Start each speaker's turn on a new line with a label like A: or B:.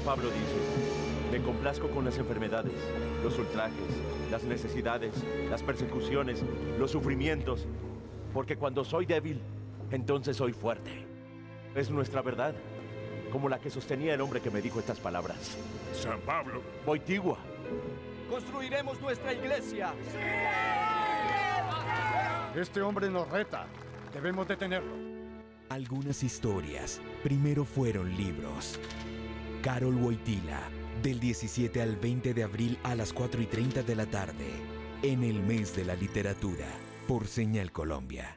A: Pablo dice, me complazco con las enfermedades, los ultrajes, las necesidades, las persecuciones, los sufrimientos, porque cuando soy débil, entonces soy fuerte. Es nuestra verdad, como la que sostenía el hombre que me dijo estas palabras.
B: San Pablo.
A: Boitigua.
C: ¡Construiremos nuestra iglesia!
D: Este hombre nos reta. Debemos detenerlo.
E: Algunas historias primero fueron libros. Karol Wojtyła, del 17 al 20 de abril a las 4:30 de la tarde, en el mes de la literatura, por Señal Colombia.